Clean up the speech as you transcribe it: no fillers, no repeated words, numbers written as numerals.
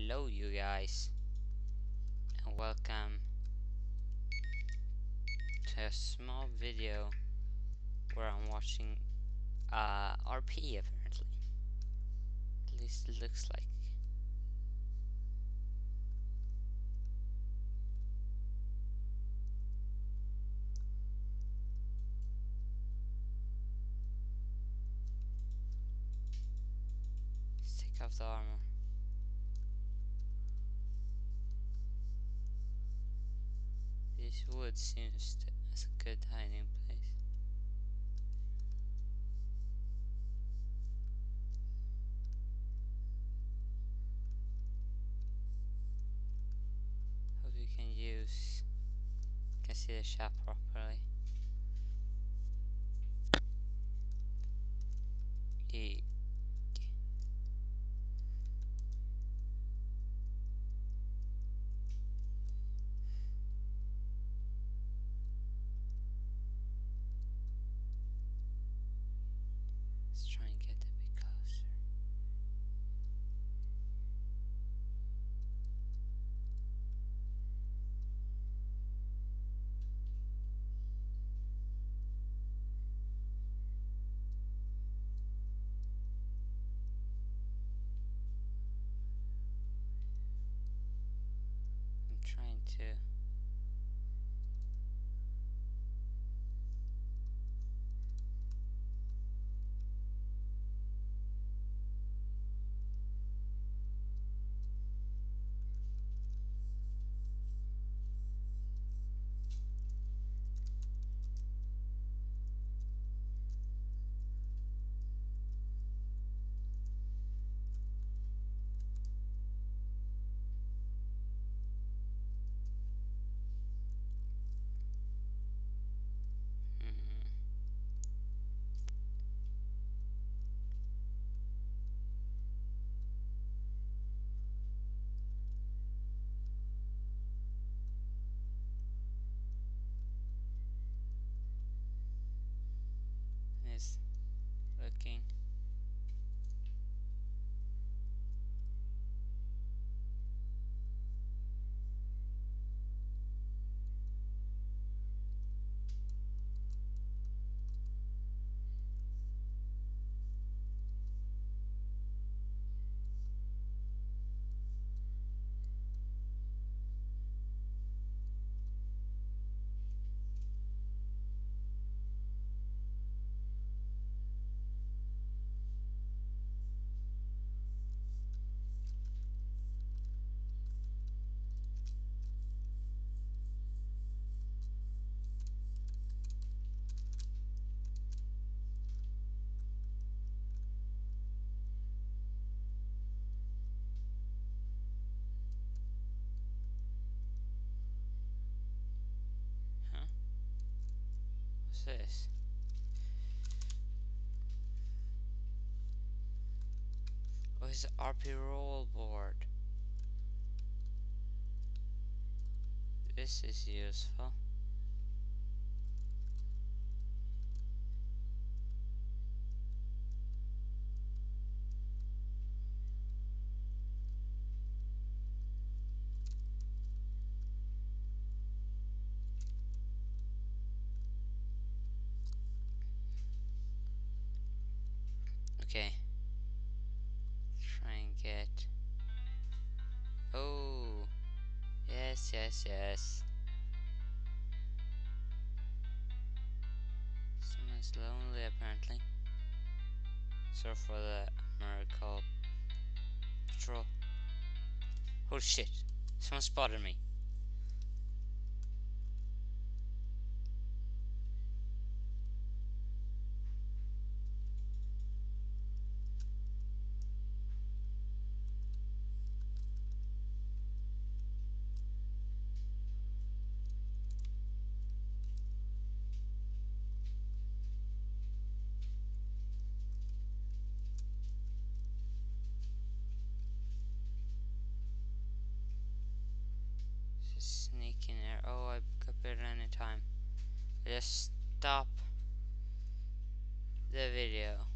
Hello you guys, and welcome to a small video where I'm watching RP apparently. At least it looks like. Let's take off the armor. This wood seems as a good hiding place. Hope you can see the shop properly. Eek. Let's try and get a bit closer. I'm trying to is looking. Huh? What's this? Oh, it's an RP roll board. This is useful. Okay. Try and get. Oh, yes, yes, yes. Someone's lonely apparently. So for the miracle patrol. Oh shit! Someone spotted me. Just sneak in there. Oh, I could put it any time. Just stop the video.